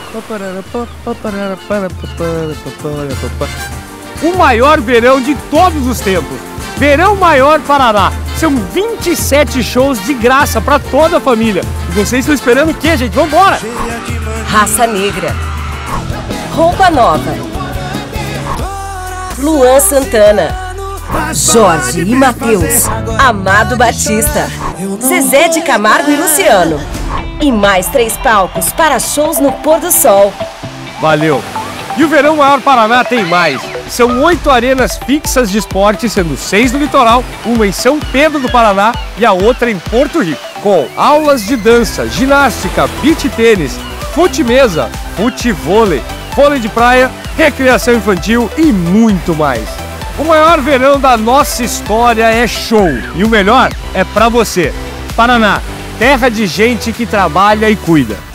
O maior verão de todos os tempos. Verão Maior Paraná. São 27 shows de graça para toda a família. E vocês estão esperando o quê, gente? Vambora! Raça Negra, Roupa Nova, Luan Santana, Jorge e Matheus, Amado Batista, Zezé de Camargo e Luciano. E mais 3 palcos para shows no pôr do sol. Valeu! E o Verão Maior Paraná tem mais. São 8 arenas fixas de esporte, sendo 6 no litoral, uma em São Pedro do Paraná e a outra em Porto Rico. Com aulas de dança, ginástica, beach tênis, fute-mesa, fute-vôlei, vôlei de praia, recreação infantil e muito mais. O maior verão da nossa história é show. E o melhor é pra você. Paraná, terra de gente que trabalha e cuida.